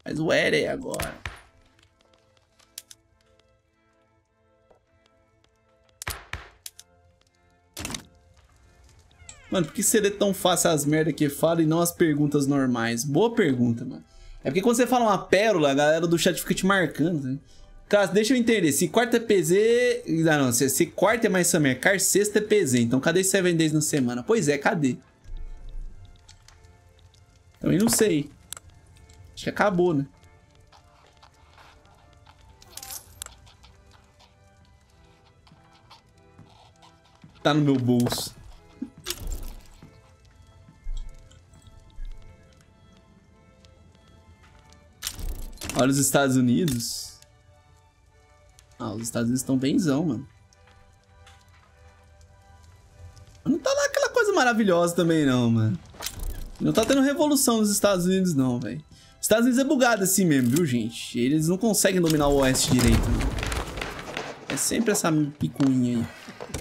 Faz o Eren agora. Mano, por que seria tão fácil as merdas que fala e não as perguntas normais? Boa pergunta, mano. É porque quando você fala uma pérola, a galera do chat fica te marcando, né? Cara, deixa eu entender. Se quarto é PZ... Ah, não. Se quarto é mais Summer Car, sexta é PZ. Então cadê 7 days na semana? Pois é, cadê? Também não sei. Acho que acabou, né? Tá no meu bolso. Olha os Estados Unidos. Ah, os Estados Unidos estão benzão, mano. Não tá lá aquela coisa maravilhosa também, não, mano. Não tá tendo revolução nos Estados Unidos, não, velho. Os Estados Unidos é bugado assim mesmo, viu, gente? Eles não conseguem dominar o Oeste direito, né? É sempre essa picuinha aí.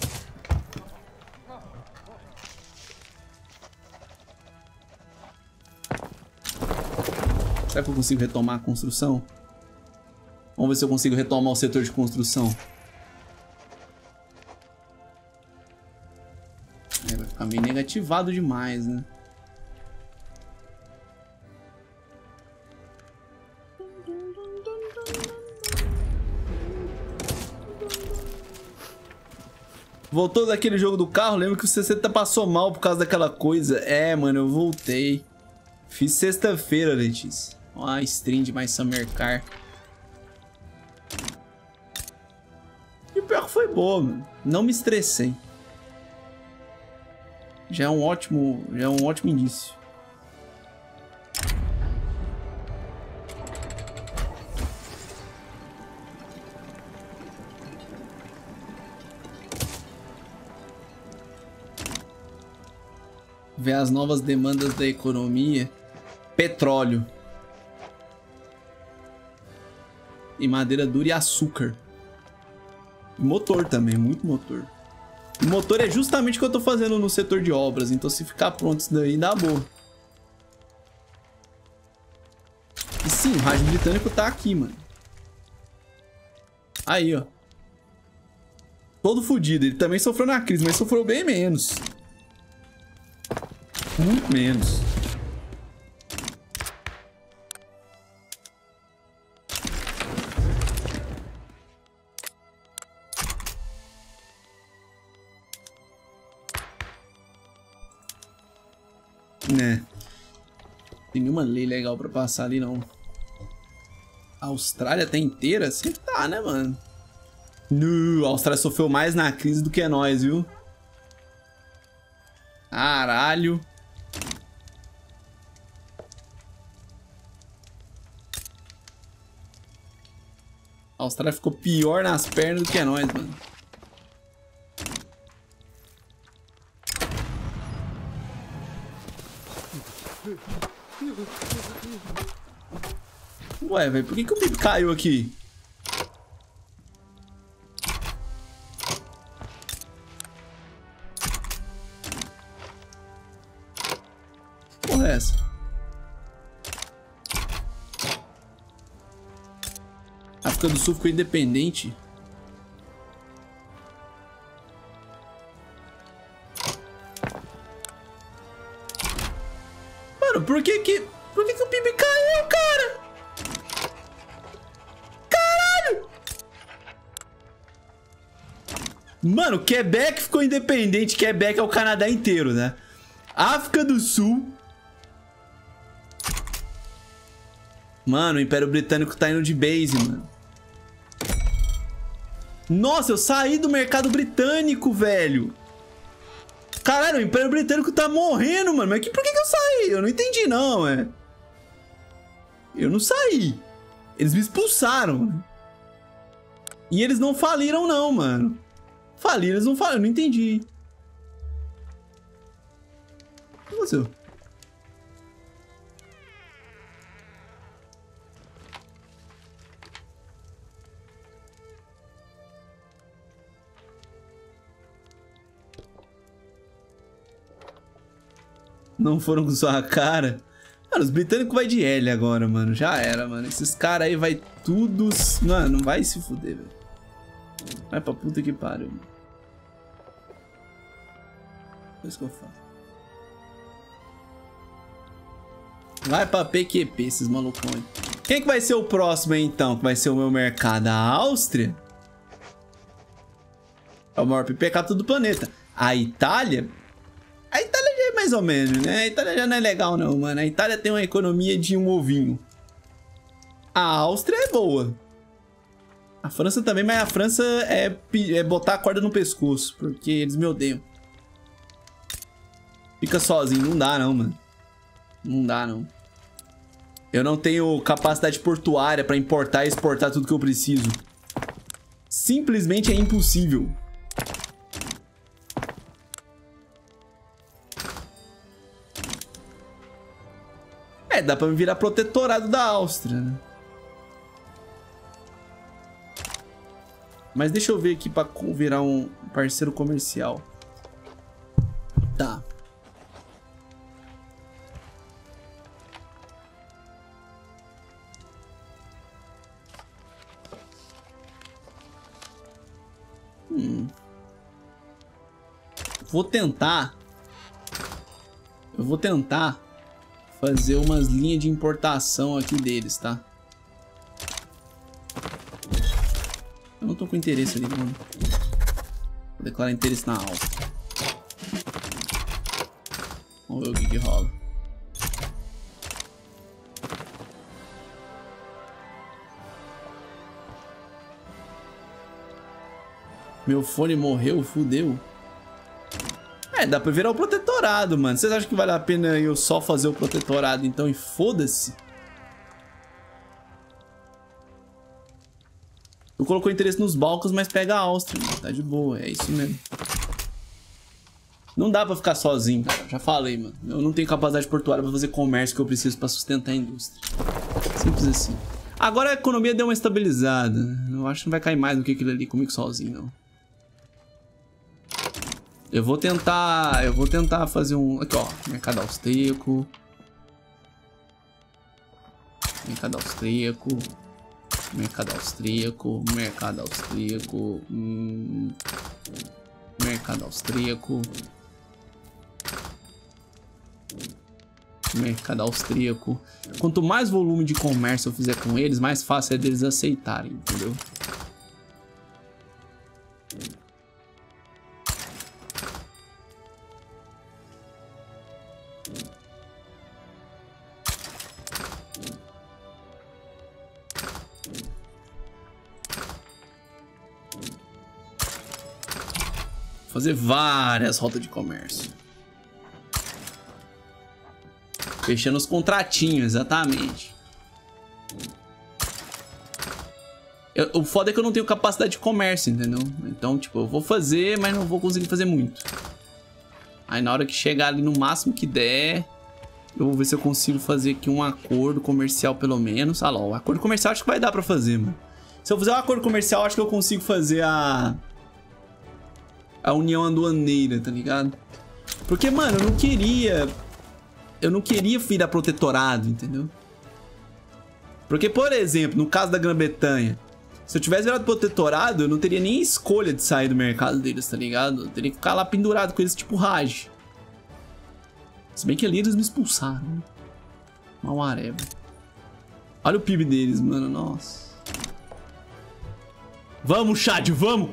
Será que eu consigo retomar a construção? Vamos ver se eu consigo retomar o setor de construção. É, vai ficar meio negativado demais, né? Voltou daquele jogo do carro? Lembro que o 60 passou mal por causa daquela coisa. É, mano, eu voltei. Fiz sexta-feira, Letícia. Ó, a stream de mais Summer Car. E o pior que foi boa, mano. Não me estressei. Já é um ótimo início. Ver as novas demandas da economia. Petróleo. E madeira dura e açúcar. E motor também, muito motor. O motor é justamente o que eu tô fazendo no setor de obras. Então se ficar pronto isso daí, dá boa. E sim, o rádio britânico tá aqui, mano. Aí, ó. Todo fodido. Ele também sofreu na crise, mas sofreu bem menos. Muito menos. Né? Tem nenhuma lei legal pra passar ali, não. A Austrália tá inteira? Você tá, né, mano? A Austrália sofreu mais na crise do que nós, viu? Caralho. A Austrália ficou pior nas pernas do que nós, mano. Ué, velho, por que o PIB caiu aqui? Que porra é essa? África do Sul ficou independente. Mano, por que o PIB caiu, cara? Caralho! Mano, Quebec ficou independente. Quebec é o Canadá inteiro, né? África do Sul. Mano, o Império Britânico tá indo de base, mano. Nossa, eu saí do mercado britânico, velho. Caralho, o Império Britânico tá morrendo, mano. Mas por que eu saí? Eu não entendi, não, é. Eu não saí. Eles me expulsaram. E eles não faliram, não, mano. Faliram, eles não faliram. Eu não entendi. O que aconteceu? Não foram com sua cara. Mano, os britânicos vai de L agora, mano. Já era, mano. Esses caras aí vai tudo... Mano, não vai se fuder, velho. Vai pra puta que pariu, mano. É isso que eu faço. Vai pra PQP, esses malucões. Quem que vai ser o próximo aí, então? Que vai ser o meu mercado? A Áustria? É o maior PIB per capita do planeta. A Itália? A Itália já é mais ou menos, né? A Itália já não é legal, não, mano. A Itália tem uma economia de um ovinho. A Áustria é boa. A França também, mas a França é botar a corda no pescoço, porque eles me odeiam. Fica sozinho, não dá não, mano. Não dá não. Eu não tenho capacidade portuária pra importar e exportar tudo que eu preciso. Simplesmente é impossível. Dá pra me virar protetorado da Áustria, né? Mas deixa eu ver aqui pra virar um parceiro comercial. Tá. Eu vou tentar fazer umas linhas de importação aqui deles, tá? Eu não tô com interesse ali, mano. Vou declarar interesse na Áustria. Vamos ver o que rola. Meu fone morreu, fudeu. Dá pra virar o protetorado, mano. Vocês acham que vale a pena eu só fazer o protetorado, então, e foda-se? Eu colocou interesse nos Balcãs, mas pega a Áustria, mano. Tá de boa, é isso mesmo. Não dá pra ficar sozinho, cara. Já falei, mano. Eu não tenho capacidade portuária pra fazer comércio que eu preciso pra sustentar a indústria. Simples assim. Agora a economia deu uma estabilizada. Eu acho que não vai cair mais do que aquilo ali comigo sozinho, não. Eu vou tentar fazer um... Aqui, ó. Mercado austríaco. Mercado austríaco. Mercado austríaco. Mercado austríaco. Mercado austríaco. Mercado austríaco. Quanto mais volume de comércio eu fizer com eles, mais fácil é deles aceitarem, entendeu? Fazer várias rotas de comércio. Fechando os contratinhos, exatamente. O foda é que eu não tenho capacidade de comércio, entendeu? Então, tipo, eu vou fazer, mas não vou conseguir fazer muito. Aí na hora que chegar ali no máximo que der, eu vou ver se eu consigo fazer aqui um acordo comercial pelo menos. Ah lá, o acordo comercial acho que vai dar pra fazer, mano. Se eu fizer um acordo comercial, acho que eu consigo fazer a união aduaneira, tá ligado? Porque, mano, eu não queria virar protetorado, entendeu? Porque, por exemplo, no caso da Grã-Bretanha, se eu tivesse virado protetorado, eu não teria nem escolha de sair do mercado deles, tá ligado? Eu teria que ficar lá pendurado com eles, tipo Raj. Se bem que ali eles me expulsaram, né? Mal areva. Olha o PIB deles, mano, nossa. Vamos, Chad, vamos!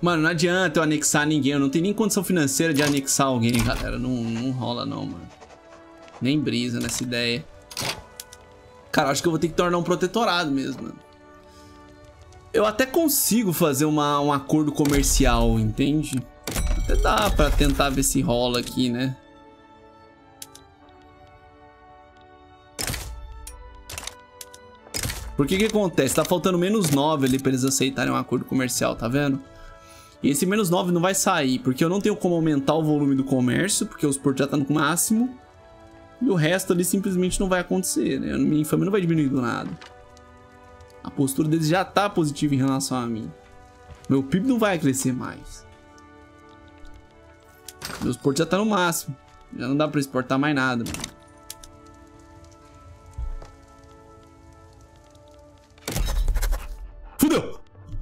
Mano, não adianta eu anexar ninguém. Eu não tenho nem condição financeira de anexar alguém, galera. Não rola não, mano. Nem brisa nessa ideia. Cara, acho que eu vou ter que tornar um protetorado mesmo, mano. Eu até consigo fazer um acordo comercial, entende? Até dá pra tentar ver se rola aqui, né? Porque que acontece? Tá faltando -9 ali pra eles aceitarem um acordo comercial, tá vendo? E esse -9 não vai sair, porque eu não tenho como aumentar o volume do comércio, porque os portos já estão no máximo. E o resto ali simplesmente não vai acontecer, né? Minha infâmia não vai diminuir do nada. A postura deles já tá positiva em relação a mim. Meu PIB não vai crescer mais. Meus portos já estão no máximo. Já não dá pra exportar mais nada, mano. Fudeu!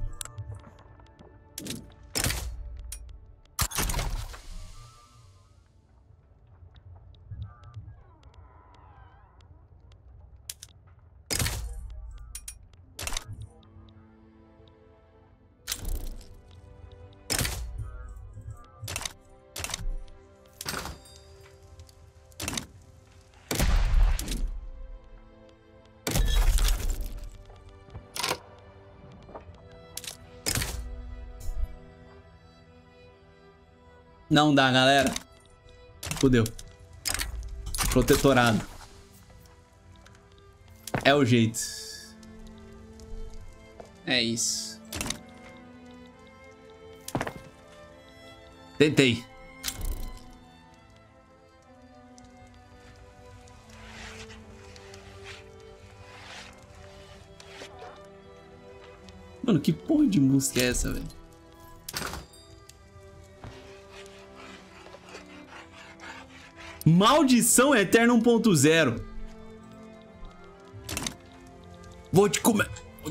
Não dá, galera. Fudeu. Protetorado. É o jeito. É isso. Tentei. Mano, que porra de música é essa, velho? Maldição Eterna 1.0. Vou te comer.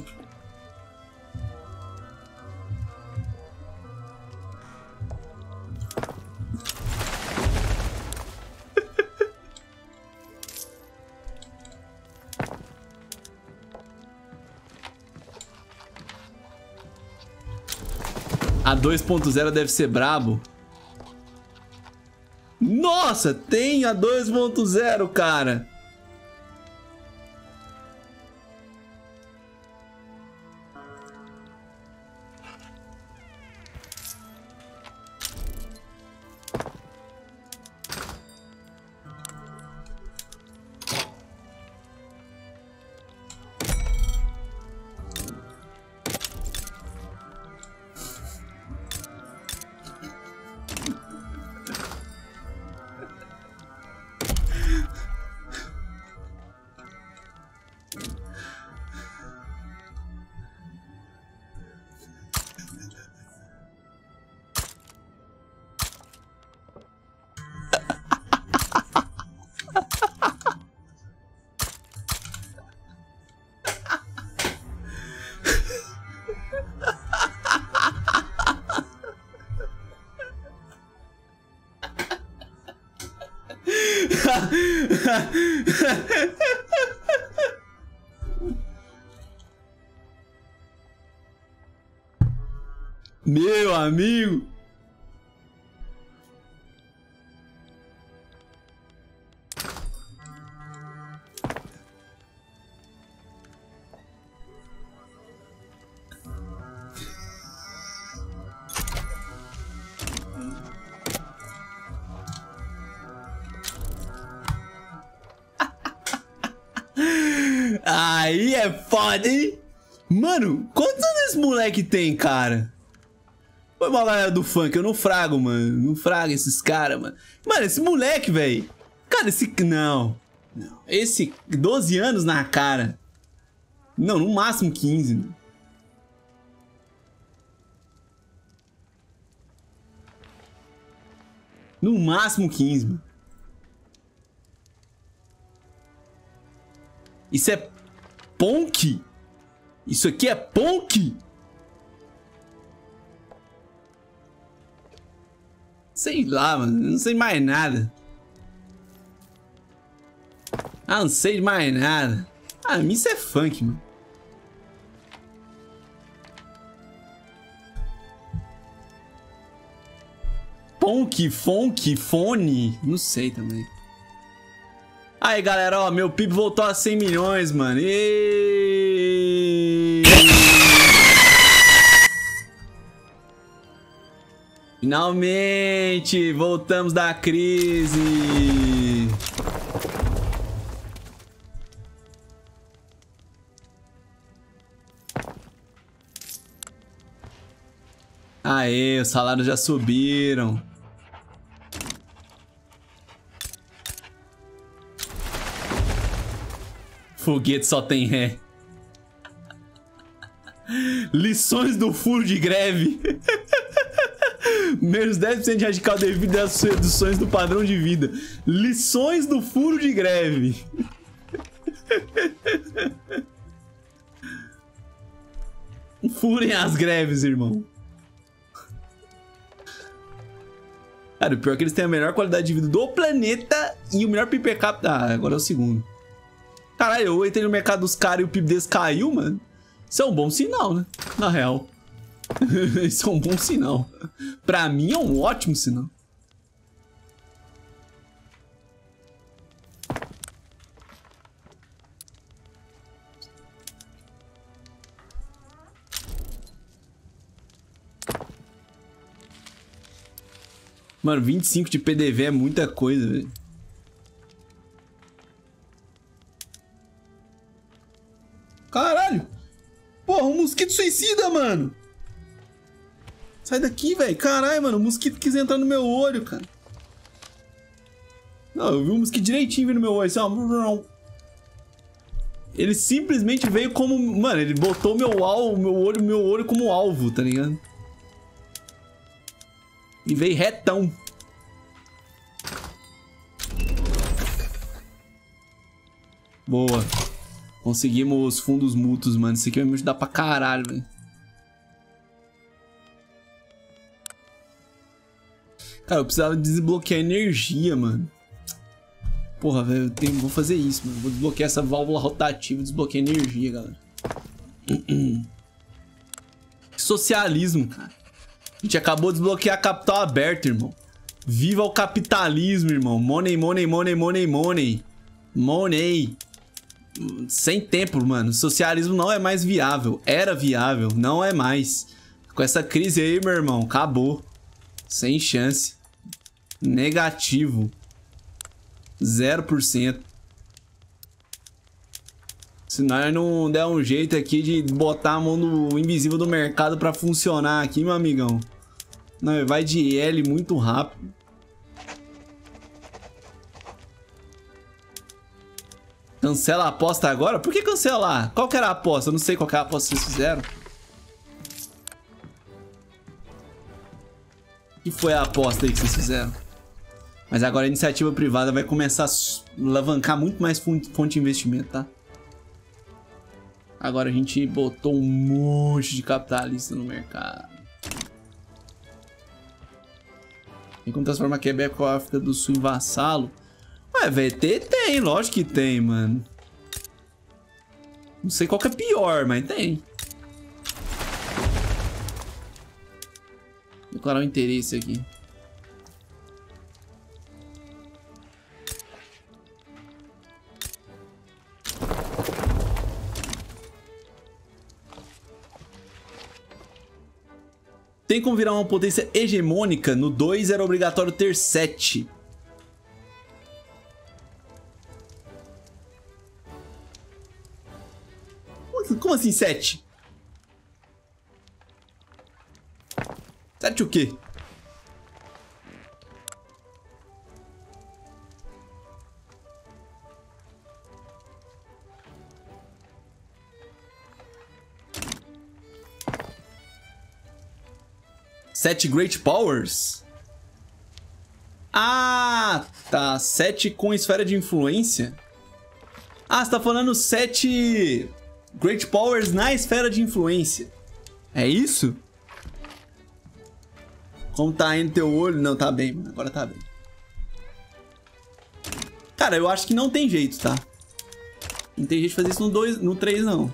A 2.0 deve ser brabo. Nossa, tem a 2.0, cara. Meu amigo. Aí é foda, hein? Mano, quantos anos esse moleque tem, cara? Foi mal, galera do funk, eu não frago, mano. Não frago esses caras, mano. Mano, esse moleque, velho. Cara, esse... Não. Não. Esse... 12 anos na cara. Não, no máximo 15, mano. No máximo 15, mano. Isso é... Ponk? Isso aqui é Ponk? Sei lá, mano. Não sei mais nada. Ah, não sei mais nada. Ah, isso é funk, mano. Ponk, Fonk, Fone. Não sei também. Aí, galera, ó. Meu PIB voltou a 100 milhões, mano. Finalmente, voltamos da crise. Aê, os salários já subiram. Foguete só tem ré. Lições do furo de greve. Menos 10% radical devido às reduções do padrão de vida. Lições do furo de greve. Furem as greves, irmão. Cara, o pior é que eles têm a melhor qualidade de vida do planeta e o melhor PIB per capita. Ah, agora é o segundo. Caralho, eu entrei no mercado dos caras e o PIB deles caiu, mano. Isso é um bom sinal, né? Na real. Isso é um bom sinal. Pra mim é um ótimo sinal. Mano, 25 de PDV é muita coisa, velho. Caralho! Porra, um mosquito suicida, mano! Sai daqui, velho. Caralho, mano. O mosquito quis entrar no meu olho, cara. Não, eu vi um mosquito direitinho vindo no meu olho. Assim, ó. Ele simplesmente veio como... Mano, ele botou meu olho como alvo, tá ligado? E veio retão. Boa. Conseguimos fundos mútuos, mano. Isso aqui vai me ajudar pra caralho, velho. Cara, eu precisava desbloquear energia, mano. Porra, velho, vou fazer isso, mano. Vou desbloquear essa válvula rotativa e desbloquear energia, galera. Socialismo, cara. A gente acabou de desbloquear capital aberto, irmão. Viva o capitalismo, irmão. Money, money, money, money, money. Money. Sem tempo, mano. Socialismo não é mais viável. Era viável, não é mais. Com essa crise aí, meu irmão, acabou. Sem chance. Negativo. 0%. Se nós não der um jeito aqui de botar a mão no invisível do mercado pra funcionar aqui, meu amigão. Não, vai de L muito rápido. Cancela a aposta agora? Por que cancelar? Qual que era a aposta? Eu não sei qual que era a aposta que vocês fizeram. O que foi a aposta aí que vocês fizeram? Mas agora a iniciativa privada vai começar a alavancar muito mais fonte de investimento, tá? Agora a gente botou um monte de capitalista no mercado. Tem como transformar Quebec com a África do Sul em vassalo? Ué, VT tem, lógico que tem, mano. Não sei qual que é pior, mas tem. Vou declarar o interesse aqui. Tem como virar uma potência hegemônica? No 2 era obrigatório ter 7. Como assim 7? 7 o quê? Sete Great Powers? Ah, tá. 7 com esfera de influência? Ah, você tá falando 7 Great Powers na esfera de influência. É isso? Como tá indo teu olho? Não, tá bem, mano. Agora tá bem. Cara, eu acho que não tem jeito, tá? Não tem jeito de fazer isso no 2, no 3, não.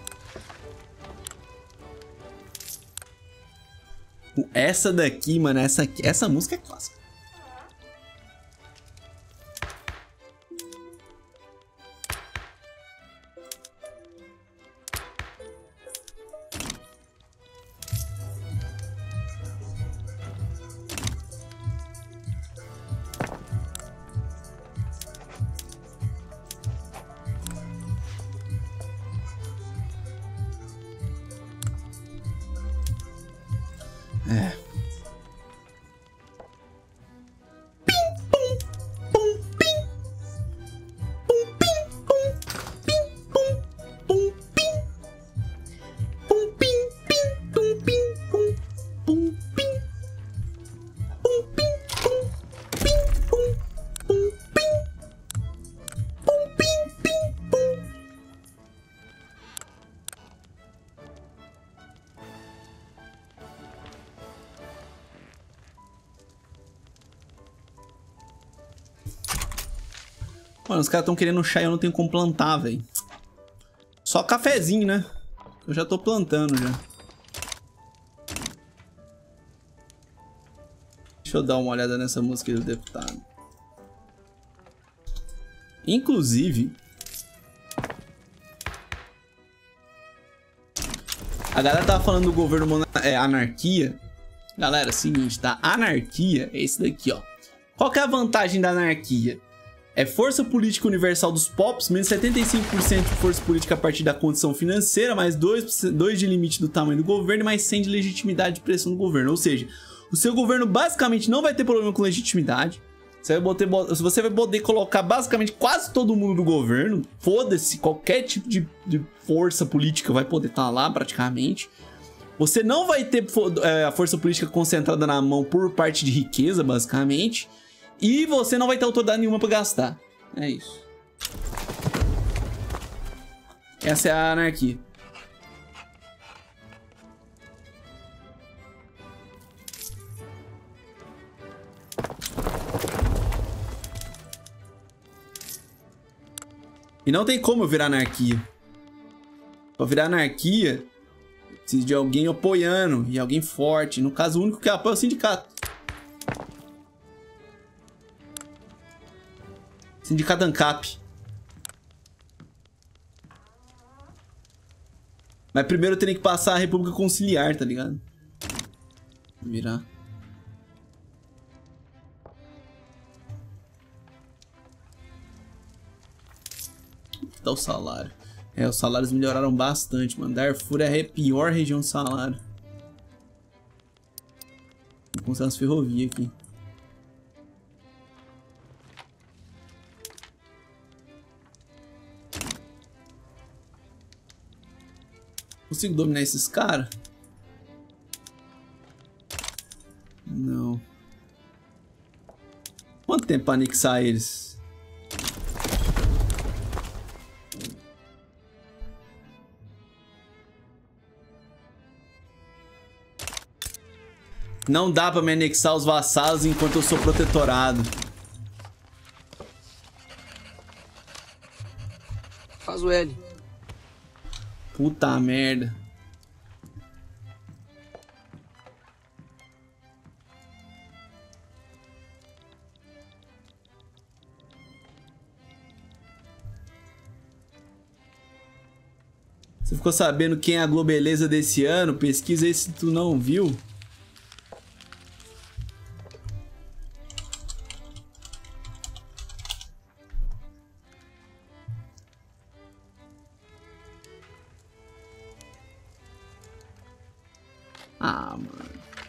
Essa daqui, mano, essa música é clássica. Mano, os caras estão querendo chá e eu não tenho como plantar, velho. Só cafezinho, né? Eu já tô plantando já. Deixa eu dar uma olhada nessa música do deputado. Inclusive... a galera tava falando do governo anarquia. Galera, é o seguinte, tá? Anarquia é esse daqui, ó. Qual que é a vantagem da anarquia? É força política universal dos povos, menos 75% de força política a partir da condição financeira, mais 2 de limite do tamanho do governo e mais 100 de legitimidade de pressão do governo. Ou seja, o seu governo basicamente não vai ter problema com legitimidade. Você vai poder colocar basicamente quase todo mundo do governo. Foda-se, qualquer tipo de força política vai poder estar lá praticamente. Você não vai ter a força política concentrada na mão por parte de riqueza, basicamente. E você não vai ter autoridade nenhuma pra gastar. É isso. Essa é a anarquia. E não tem como eu virar anarquia. Pra virar anarquia, eu preciso de alguém apoiando e alguém forte. No caso, o único que apoia é o sindicato. Sindicato ANCAP. Mas primeiro eu teria que passar a República Conciliar, tá ligado? Virar. Tá o salário. É, os salários melhoraram bastante, mano. Darfur é a pior região de salário. Vou construir umas ferrovias aqui. Consigo dominar esses caras? Não. Quanto tempo pra anexar eles? Não dá pra me anexar os vassalos enquanto eu sou protetorado. Faz o L. Puta merda. Você ficou sabendo quem é a Globeleza desse ano? Pesquisa aí se tu não viu. Ah, mano.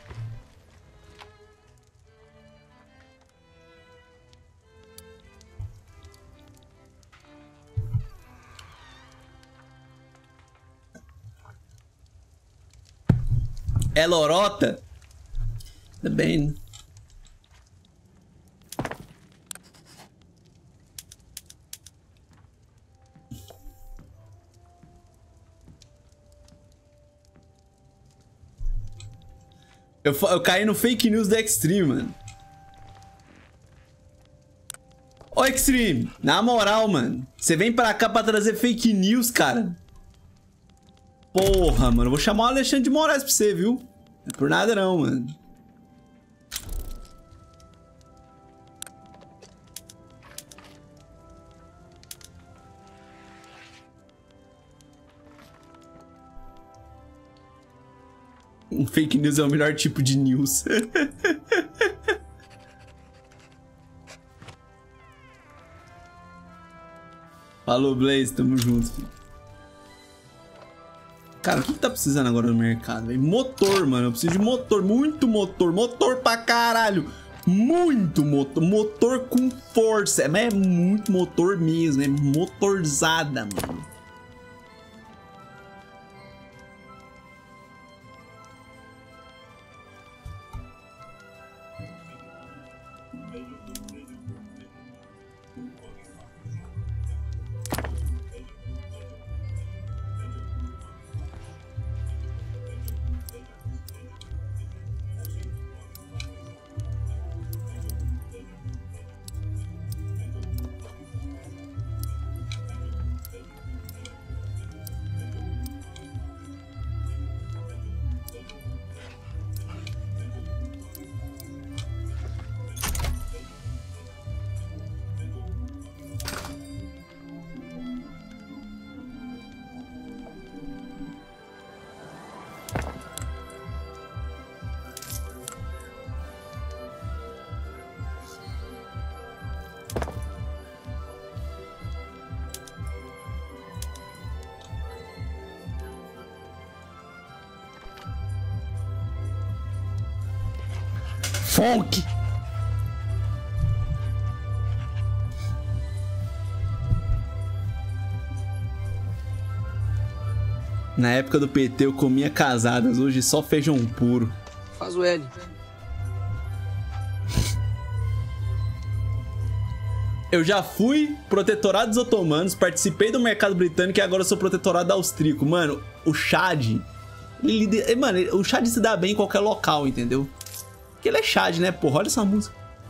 É lorota? Tá bem, né? Eu caí no fake news da Extreme, mano. Ô, Extreme, na moral, mano. Você vem pra cá pra trazer fake news, cara. Porra, mano. Eu vou chamar o Alexandre de Moraes pra você, viu? Não é por nada não, mano. Um fake news é o melhor tipo de news. Falou, Blaze. Tamo junto, filho. Cara, o que tá precisando agora no mercado, velho? Motor, mano. Eu preciso de motor. Muito motor. Motor pra caralho. Muito motor. Motor com força. Mas é muito motor mesmo. É motorzada, mano. Funk! Na época do PT eu comia casadas, hoje só feijão puro. Faz o L. Eu já fui protetorado dos otomanos, participei do mercado britânico e agora eu sou protetorado austríaco. Mano, o Chad... Mano, o Chad se dá bem em qualquer local, entendeu? Porque ele é Chad, né, porra? Olha essa música.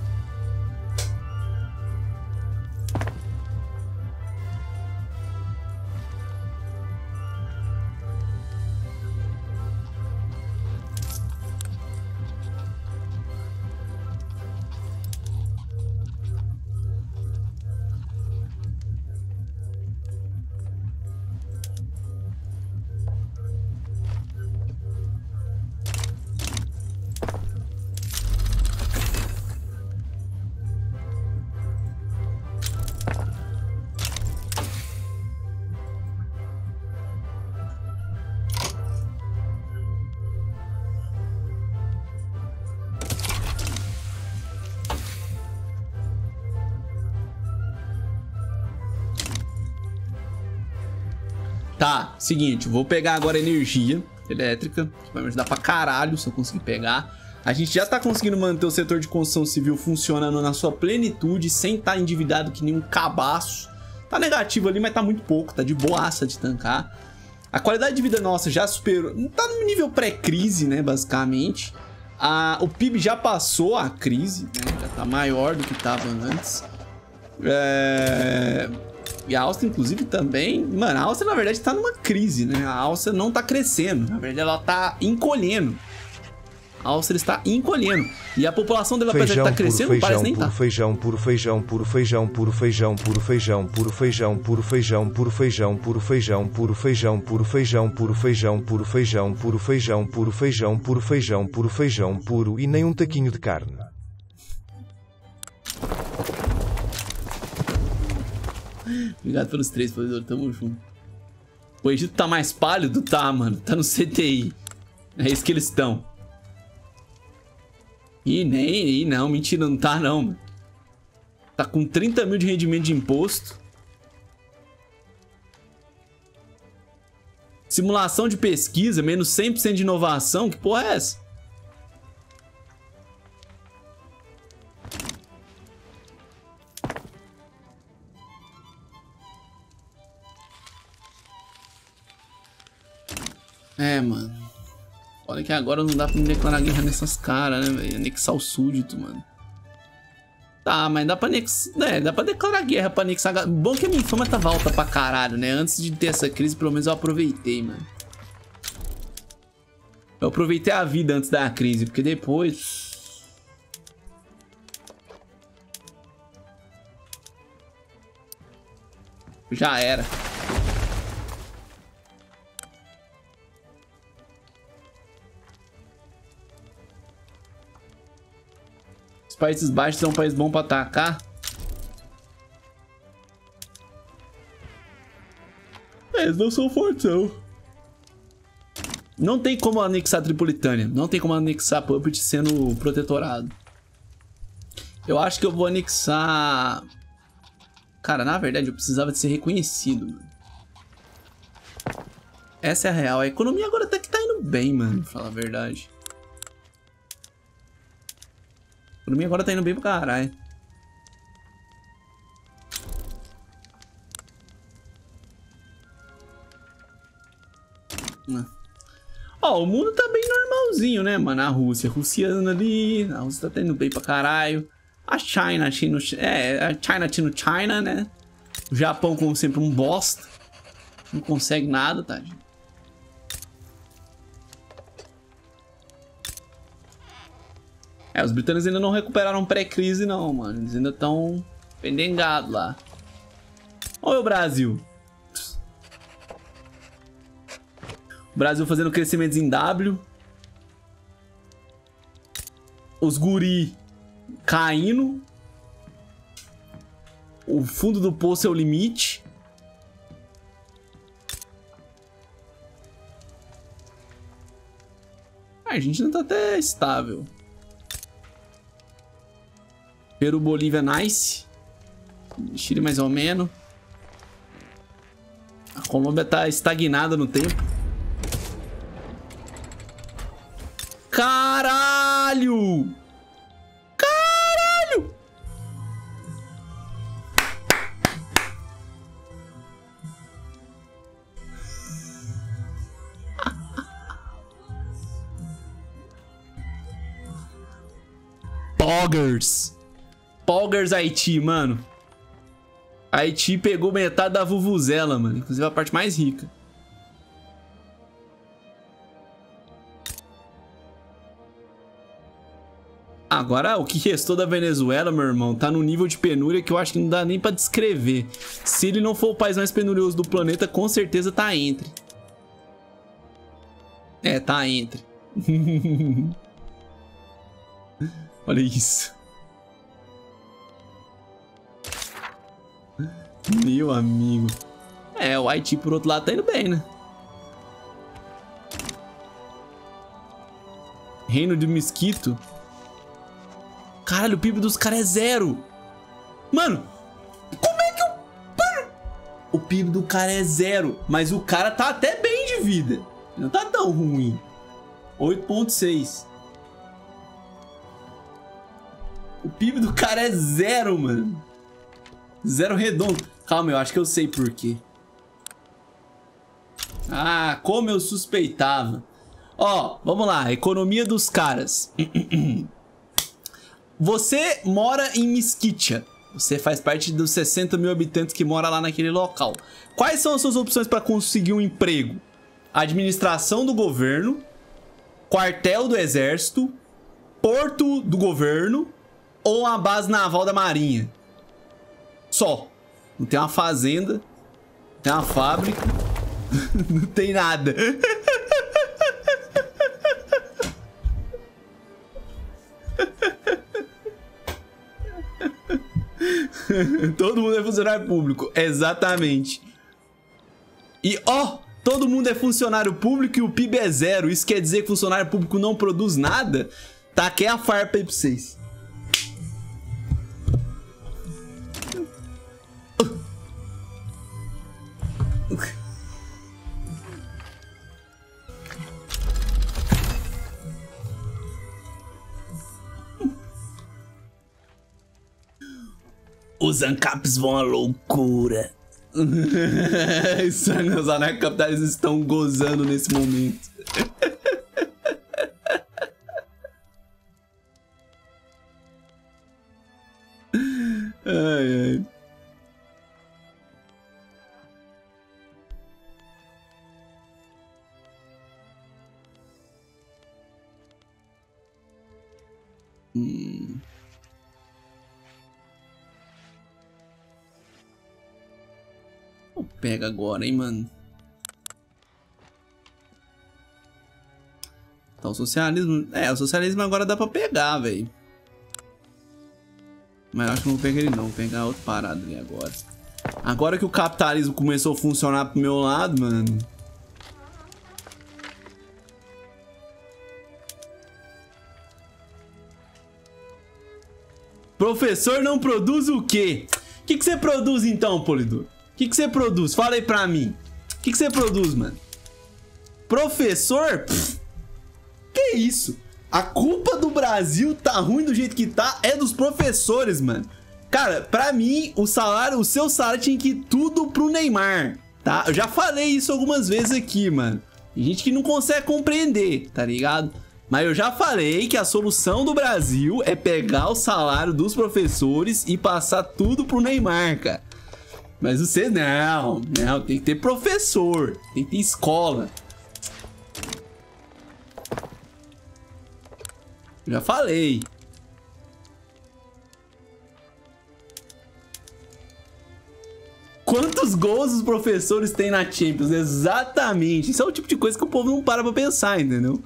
Tá, seguinte, vou pegar agora energia elétrica, que vai me ajudar pra caralho se eu conseguir pegar. A gente já tá conseguindo manter o setor de construção civil funcionando na sua plenitude, sem estar endividado que nem um cabaço. Tá negativo ali, mas tá muito pouco, tá de boaça de tancar. A qualidade de vida nossa já superou, tá no nível pré-crise, né, basicamente. O PIB já passou a crise, né, já tá maior do que tava antes. E a Áustria, inclusive, também... Mano, a Áustria, na verdade, tá numa crise, né? A Áustria não tá crescendo. Na verdade, ela tá encolhendo. A Áustria está encolhendo. E a população dela, apesar de estar crescendo, não parece nem tá. Feijão, puro feijão, puro feijão, puro feijão, puro feijão, puro feijão, puro feijão, puro feijão, puro feijão, puro feijão, puro feijão, puro feijão, puro feijão, puro feijão, puro feijão, puro feijão, puro feijão, puro e nem um taquinho de carne. Obrigado pelos 3, professor. Tamo junto. O Egito tá mais pálido? Tá, mano. Tá no CTI. É isso que eles estão. E não. Mentira, não tá não, mano. Tá com 30 mil de rendimento de imposto. Simulação de pesquisa, menos 100% de inovação. Que porra é essa? É, mano. Olha que agora não dá pra me declarar guerra nessas caras, né, velho? Anexar o súdito, mano. Tá, mas dá pra anexar... É, dá pra declarar guerra pra anexar... Bom que a minha fama tava alta pra caralho, né? Antes de ter essa crise, pelo menos eu aproveitei, mano. Eu aproveitei a vida antes da crise, porque depois... Já era. Os Países Baixos são um país bom pra atacar. Eles não são fortes, não. Não tem como anexar a Tripolitânia. Não tem como anexar Puppet sendo protetorado. Eu acho que eu vou anexar... Cara, na verdade eu precisava de ser reconhecido, mano. Essa é a real. A economia agora até que tá indo bem, mano, pra falar a verdade. A economia agora tá indo bem pro caralho. Ó, o mundo tá bem normalzinho, né, mano? A Rússia russiana ali. A Rússia tá indo bem pra caralho. A China, China, né? O Japão, como sempre, um bosta. Não consegue nada, tá, gente? Os britânicos ainda não recuperaram pré-crise, não, mano. Eles ainda estão pendengados lá. Olha o Brasil. O Brasil fazendo crescimentos em W. Os guri caindo. O fundo do poço é o limite. A gente ainda tá até estável. Peru, Bolívia, nice. Chile mais ou menos. A Colômbia tá estagnada no tempo. Caralho! Caralho! Poggers. Poggers Haiti, mano. Haiti pegou metade da vuvuzela, mano. Inclusive a parte mais rica. Agora, o que restou da Venezuela, meu irmão, tá num nível de penúria que eu acho que não dá nem pra descrever. Se ele não for o país mais penurioso do planeta, com certeza tá entre. É, tá entre. Olha isso. Meu amigo. É, o Haiti, por outro lado, tá indo bem, né? Reino de Mesquito. Caralho, o PIB dos caras é 0. Mano, como é que eu... Mano, o PIB do cara é 0. Mas o cara tá até bem de vida. Não tá tão ruim. 8.6. O PIB do cara é 0, mano. 0 redondo. Calma, eu acho que eu sei por quê. Ah, como eu suspeitava. Ó, vamos lá. Economia dos caras. Você mora em Mesquite. Você faz parte dos 60 mil habitantes que moram lá naquele local. Quais são as suas opções para conseguir um emprego? Administração do governo, quartel do exército, porto do governo ou uma base naval da marinha? Só. Não tem uma fazenda, não tem uma fábrica, não tem nada. Todo mundo é funcionário público, exatamente. E ó, todo mundo é funcionário público e o PIB é 0. Isso quer dizer que funcionário público não produz nada? Tá aqui a farpa aí pra vocês. Os ANCAPs vão à loucura. Os anarcapitalistas estão gozando nesse momento. Ai, ai. Pega agora, hein, mano. Tá, o socialismo... É, o socialismo agora dá pra pegar, velho. Mas eu acho que não vou pegar ele não. Vou pegar outro parado ali agora. Agora que o capitalismo começou a funcionar pro meu lado, mano... Professor não produz o quê? O que você produz então, Polidor? O que você produz? Fala aí pra mim. O que você produz, mano? Professor? Pff, que isso? A culpa do Brasil tá ruim do jeito que tá é dos professores, mano. Cara, pra mim, o seu salário tinha que ir tudo pro Neymar, tá? Eu já falei isso algumas vezes aqui, mano. Tem gente que não consegue compreender, tá ligado? Mas eu já falei que a solução do Brasil é pegar o salário dos professores e passar tudo pro Neymar, cara. Mas você não, tem que ter professor, tem que ter escola. Já falei. Quantos gols os professores têm na Champions? Exatamente. Isso é o tipo de coisa que o povo não para pra pensar, entendeu?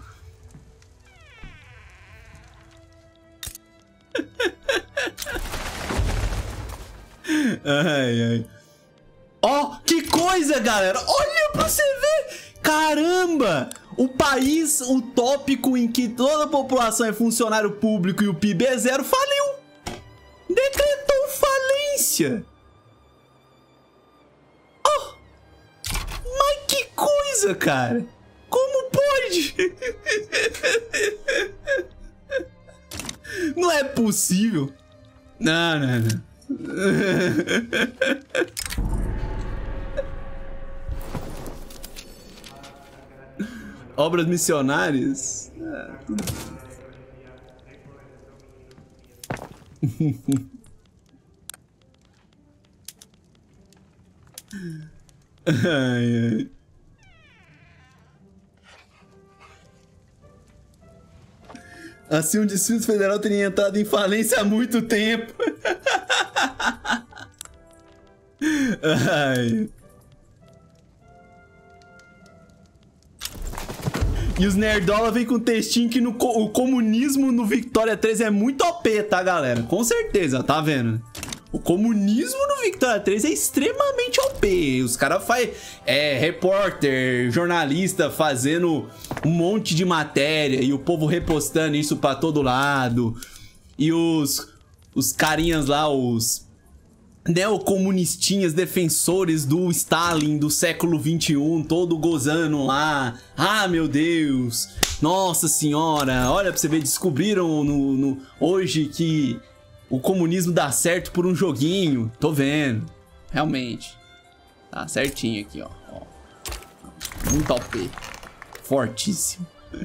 Ai, ai. Ó, que coisa, galera. Olha pra você ver. Caramba. O país utópico em que toda a população é funcionário público e o PIB é 0 faliu. Decretou falência. Oh, mas que coisa, cara. Como pode? Não é possível. Não, não, não. Obras missionárias? Ai, ai. Assim, o Distrito Federal teria entrado em falência há muito tempo. Ai. E os nerdola vem com textinho que o comunismo no Victoria 3 é muito OP, tá, galera? Com certeza, tá vendo? O comunismo no Victoria 3 é extremamente OP. Os caras fazem repórter, jornalista fazendo um monte de matéria e o povo repostando isso pra todo lado. E os carinhas lá, os neocomunistinhas defensores do Stalin do século XXI, todo gozando lá. Ah, meu Deus! Nossa senhora! Olha pra você ver, descobriram hoje que o comunismo dá certo por um joguinho. Tô vendo. Realmente. Tá certinho aqui, ó. Muito OP. Fortíssimo.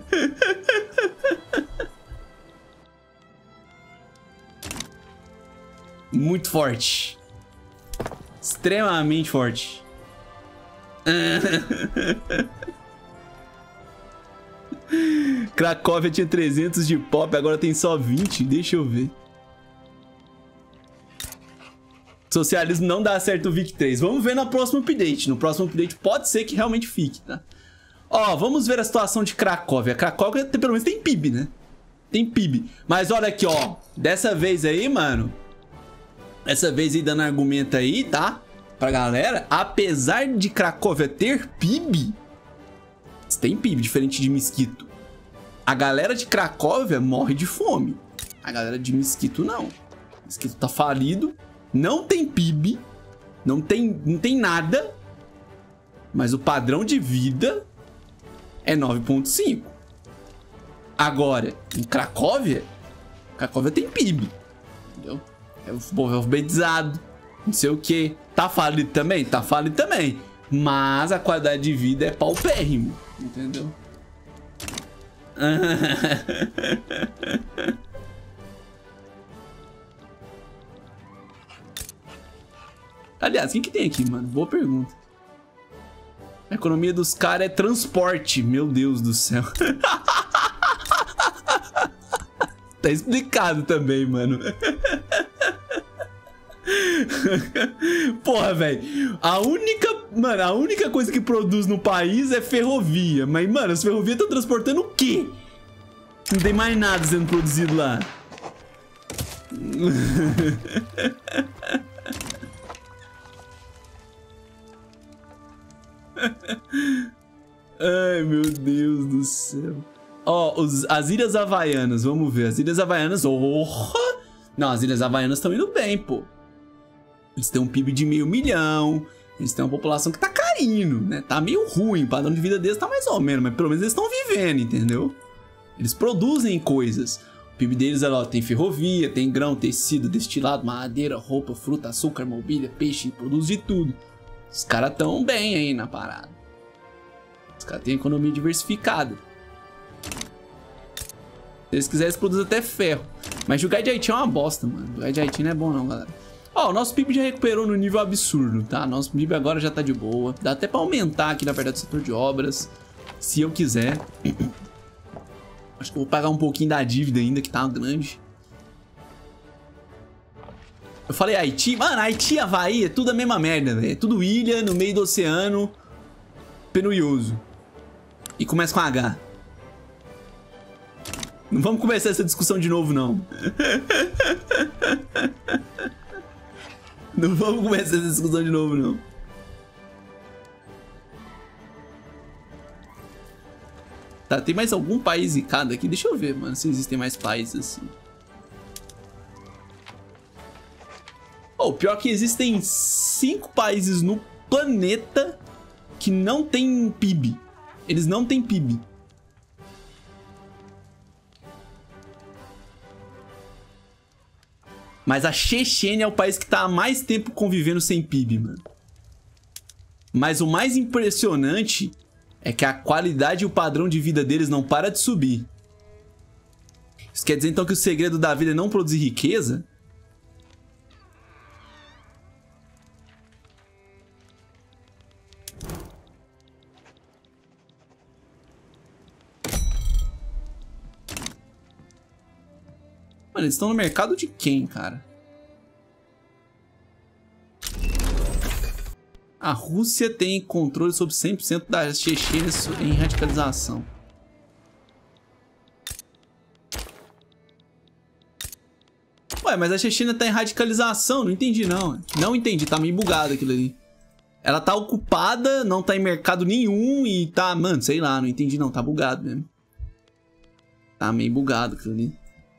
Muito forte. Extremamente forte. Cracóvia tinha 300 de pop, agora tem só 20. Deixa eu ver. Socialismo não dá certo o Vic 3. Vamos ver no próximo update. No próximo update pode ser que realmente fique, tá? Ó, vamos ver a situação de Cracóvia. Cracóvia pelo menos tem PIB, né? Tem PIB. Mas olha aqui, ó. Dessa vez aí, mano. Essa vez aí dando argumento aí, tá? Pra galera. Apesar de Cracóvia ter PIB. Tem PIB, diferente de Mesquito. A galera de Cracóvia morre de fome. A galera de Mesquito não. Mesquito tá falido. Não tem PIB, não tem nada, mas o padrão de vida é 9.5. Agora, em Cracóvia tem PIB, entendeu? É o povo alfabetizado, não sei o que. Tá falido também? Tá falido também. Mas a qualidade de vida é paupérrimo, entendeu? Aliás, o que tem aqui, mano? Boa pergunta. A economia dos caras é transporte. Meu Deus do céu. Tá explicado também, mano. Porra, velho. A única coisa que produz no país é ferrovia. Mas, mano, as ferrovias estão transportando o quê? Não tem mais nada sendo produzido lá. Ai, meu Deus do céu. Ó, as Ilhas Havaianas, vamos ver. As Ilhas Havaianas, não, as Ilhas Havaianas estão indo bem, pô. Eles têm um PIB de 500 milhões. Eles têm uma população que tá caindo, né? Tá meio ruim, o padrão de vida deles tá mais ou menos, mas pelo menos eles estão vivendo, entendeu? Eles produzem coisas. O PIB deles, ó, tem ferrovia, tem grão, tecido, destilado, madeira, roupa, fruta, açúcar, mobília, peixe, produz de tudo. Os caras tão bem aí na parada. Os caras têm economia diversificada. Se eles quiserem, eles produzem até ferro. Mas o gás de Haiti é uma bosta, mano. O gás de Haiti não é bom não, galera. Ó, o nosso PIB já recuperou no nível absurdo, tá? Nosso PIB agora já tá de boa. Dá até pra aumentar aqui, na verdade, o setor de obras. Se eu quiser. Acho que eu vou pagar um pouquinho da dívida ainda, que tá grande. Eu falei Haiti. Mano, Haiti e Havaí é tudo a mesma merda, velho. É tudo ilha no meio do oceano. Penuioso. E começa com H. Não vamos começar essa discussão de novo, não. Não vamos começar essa discussão de novo, não. Tá, tem mais algum país em cada aqui? Deixa eu ver, mano, se existem mais países assim. O pior é que existem 5 países no planeta que não tem PIB. Eles não têm PIB. Mas a Chechênia é o país que tá há mais tempo convivendo sem PIB, mano. Mas o mais impressionante é que a qualidade e o padrão de vida deles não para de subir. Isso quer dizer então que o segredo da vida é não produzir riqueza? Mano, eles estão no mercado de quem, cara? A Rússia tem controle sobre 100% das Chechênias em radicalização. Ué, mas a Chechênia tá em radicalização, não entendi não. Não entendi, tá meio bugado aquilo ali. Ela tá ocupada, não tá em mercado nenhum e tá... Mano, sei lá, não entendi não, tá bugado mesmo. Tá meio bugado aquilo ali.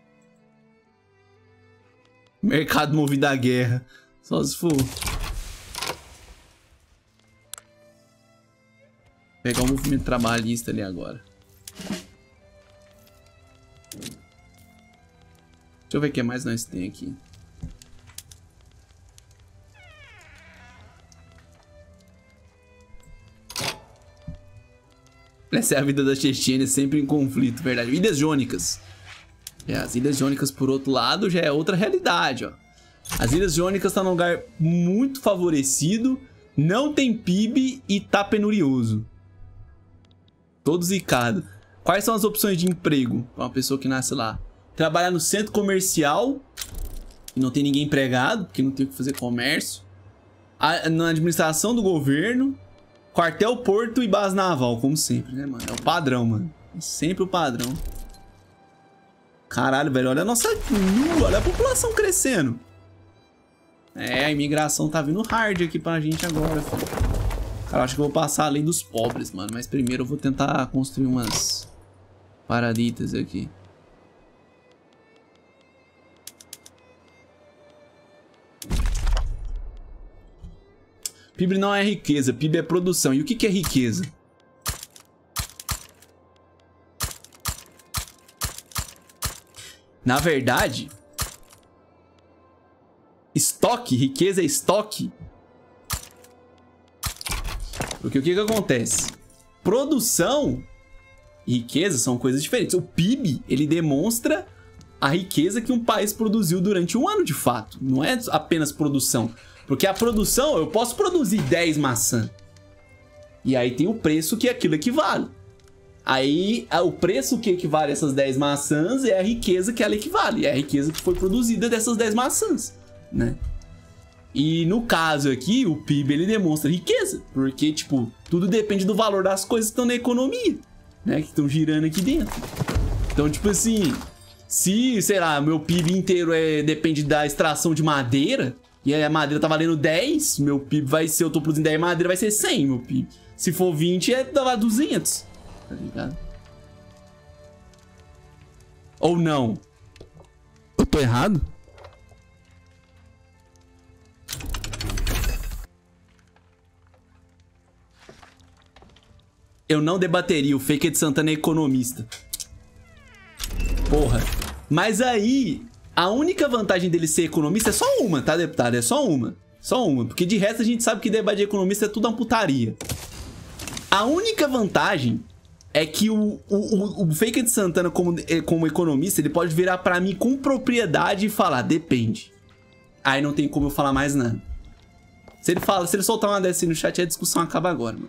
Mercado movido à guerra. Só se for. Pegar o movimento trabalhista ali agora. Deixa eu ver o que mais nós tem aqui. Essa é a vida da Chechênia, sempre em conflito, verdade. Ilhas Jônicas. As Ilhas Jônicas, por outro lado, já é outra realidade, ó. As Ilhas Jônicas estão num lugar muito favorecido, não tem PIB e tá penurioso. Todo zicado. Quais são as opções de emprego para uma pessoa que nasce lá? Trabalhar no centro comercial e não tem ninguém empregado, porque não tem o que fazer comércio. Na administração do governo, quartel, porto e base naval, como sempre, né, mano? É o padrão, mano. É sempre o padrão. Caralho, velho, olha a nossa... olha a população crescendo. É, a imigração tá vindo hard aqui pra gente agora, filho. Cara, eu acho que eu vou passar a lei dos pobres, mano. Mas primeiro eu vou tentar construir umas paraditas aqui. PIB não é riqueza, PIB é produção. E o que é riqueza? Na verdade, estoque, riqueza é estoque. Porque o que acontece? Produção e riqueza são coisas diferentes. O PIB, ele demonstra a riqueza que um país produziu durante um ano de fato. Não é apenas produção. Porque a produção, eu posso produzir 10 maçãs. E aí tem o preço que aquilo equivale. Aí, o preço que equivale a essas 10 maçãs é a riqueza que ela equivale. É a riqueza que foi produzida dessas 10 maçãs, né? E no caso aqui, o PIB, ele demonstra riqueza. Porque, tipo, tudo depende do valor das coisas que estão na economia, né? Que estão girando aqui dentro. Então, tipo assim, se, sei lá, meu PIB inteiro depende da extração de madeira, e aí a madeira tá valendo 10, meu PIB vai ser, eu tô produzindo 10 madeira, vai ser 100, meu PIB. Se for 20, dá 200. Tá ligado? Ou não? Eu tô errado? Eu não debateria, o Fake de Santana é economista. Porra. Mas aí, a única vantagem dele ser economista é só uma, tá, deputado? É só uma. Só uma. Porque de resto a gente sabe que debate de economista é tudo uma putaria. A única vantagem é que o Fake de Santana, como economista, ele pode virar pra mim com propriedade e falar, depende. Aí não tem como eu falar mais nada. Se ele soltar uma dessa aí no chat, a discussão acaba agora, mano.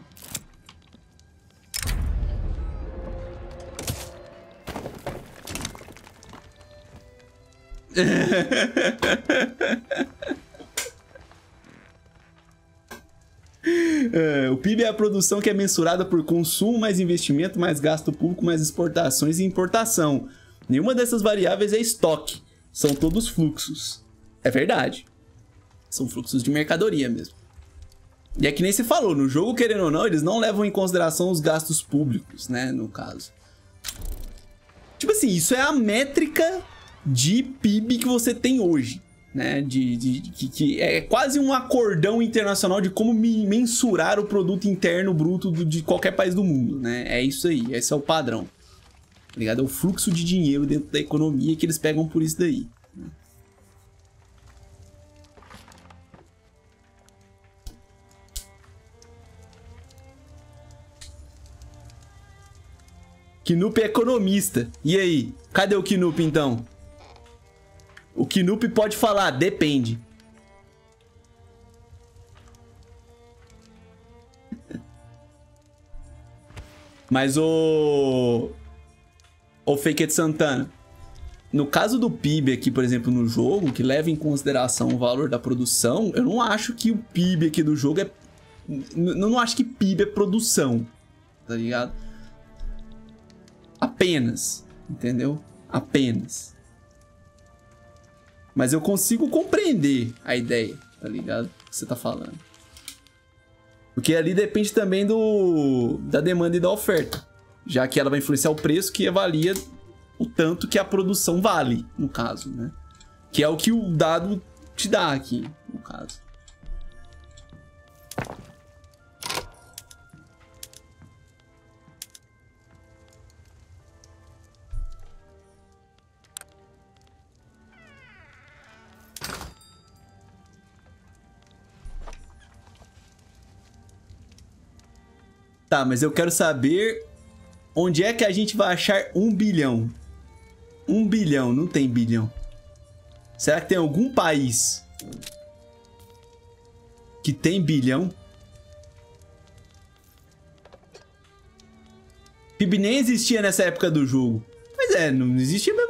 O PIB é a produção que é mensurada por consumo, mais investimento, mais gasto público, mais exportações e importação. Nenhuma dessas variáveis é estoque. São todos fluxos. É verdade. São fluxos de mercadoria mesmo. E é que nem se falou, no jogo, querendo ou não, eles não levam em consideração os gastos públicos, né, no caso. Tipo assim, isso é a métrica de PIB que você tem hoje, né? Que é quase um acordão internacional de como mensurar o produto interno bruto de qualquer país do mundo, né? É isso aí, esse é o padrão. Tá ligado? É o fluxo de dinheiro dentro da economia que eles pegam por isso daí. Knup é economista. E aí? Cadê o Knup, então? O Knup pode falar, depende. Mas o Fake Santana, no caso do PIB aqui, por exemplo, no jogo, que leva em consideração o valor da produção, eu não acho que o PIB aqui do jogo é... Eu não acho que PIB é produção, tá ligado? Apenas, entendeu? Apenas. Mas eu consigo compreender a ideia, tá ligado? Que você tá falando. Porque ali depende também da demanda e da oferta. Já que ela vai influenciar o preço que avalia o tanto que a produção vale, no caso, né? Que é o que o dado te dá aqui, no caso. Tá, mas eu quero saber onde é que a gente vai achar 1 bilhão. 1 bilhão, não tem bilhão. Será que tem algum país que tem bilhão? PIB nem existia nessa época do jogo. Mas não existia mesmo.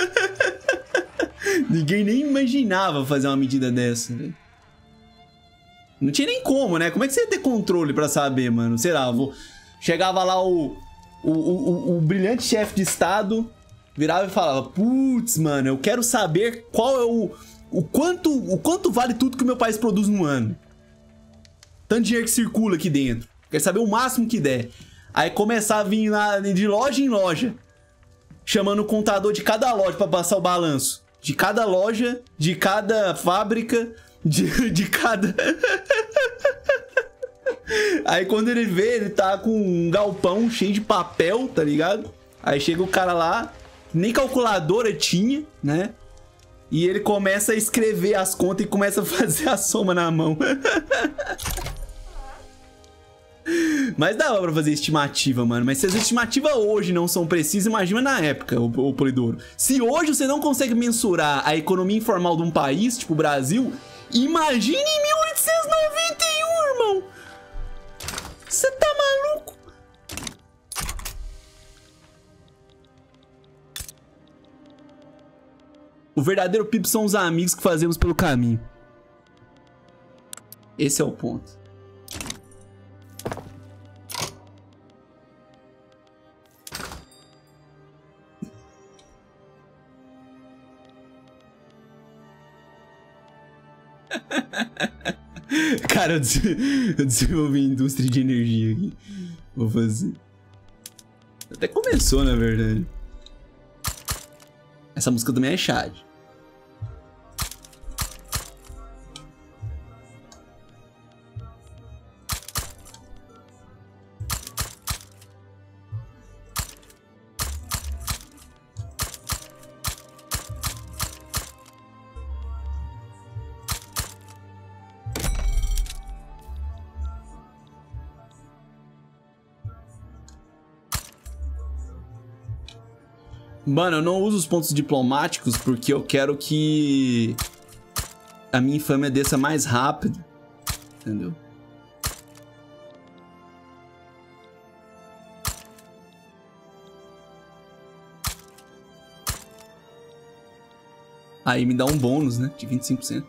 Ninguém nem imaginava fazer uma medida dessa, né? Não tinha nem como, né? Como é que você ia ter controle pra saber, mano? Sei lá, chegava lá o brilhante chefe de estado, virava e falava: putz, mano, eu quero saber qual é o quanto vale tudo que o meu país produz no ano. Tanto dinheiro que circula aqui dentro. Quero saber o máximo que der. Aí começava a vir lá de loja em loja, chamando o contador de cada loja pra passar o balanço. De cada loja, de cada fábrica... De cada... Aí quando ele vê, ele tá com um galpão cheio de papel, tá ligado? Aí chega o cara lá, nem calculadora tinha, né? E ele começa a escrever as contas e começa a fazer a soma na mão. Mas dava pra fazer estimativa, mano. Mas se as estimativas hoje não são precisas, imagina na época, o Polidoro. Se hoje você não consegue mensurar a economia informal de um país, tipo o Brasil... Imagina em 1891, irmão! Você tá maluco? O verdadeiro PIB são os amigos que fazemos pelo caminho. Esse é o ponto. Cara, eu desenvolvi indústria de energia aqui. Vou fazer. Até começou, na verdade. Essa música também é Chad. Mano, eu não uso os pontos diplomáticos porque eu quero que a minha infâmia desça mais rápido, entendeu? Aí me dá um bônus, né, de 25%.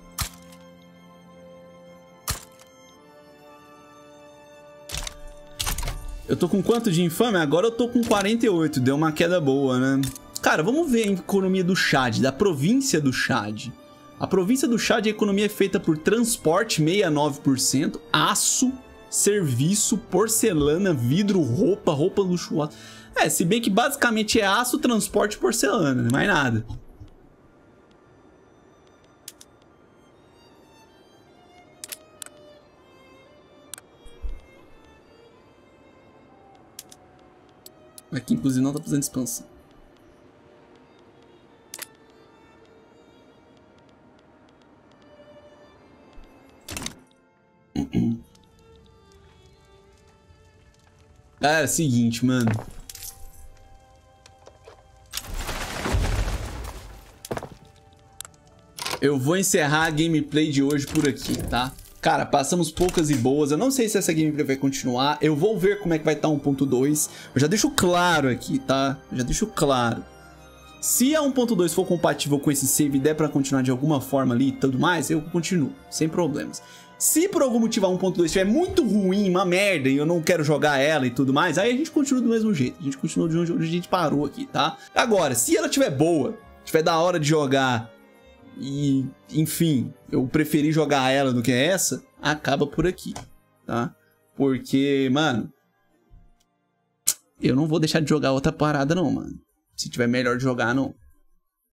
Eu tô com quanto de infâmia? Agora eu tô com 48, deu uma queda boa, né? Cara, vamos ver a economia do Chad, da província do Chad. A província do Chad, a economia é feita por transporte, 69%, aço, serviço, porcelana, vidro, roupa luxuosa. Se bem que basicamente é aço, transporte e porcelana, mais nada. Aqui, inclusive, não tá precisando de expansão. Cara, é o seguinte, mano. Eu vou encerrar a gameplay de hoje por aqui, tá? Cara, passamos poucas e boas. Eu não sei se essa gameplay vai continuar. Eu vou ver como é que vai estar 1.2. Eu já deixo claro aqui, tá? Eu já deixo claro. Se a 1.2 for compatível com esse save e der pra continuar de alguma forma ali e tudo mais, eu continuo, sem problemas. Se por algum motivo a 1.2 estiver muito ruim, uma merda, e eu não quero jogar ela e tudo mais, aí a gente continua do mesmo jeito. A gente continua de onde a gente parou aqui, tá? Agora, se ela estiver boa, estiver da hora de jogar e, enfim, eu preferi jogar ela do que essa, acaba por aqui, tá? Porque, mano, eu não vou deixar de jogar outra parada não, mano. Se tiver melhor de jogar, não.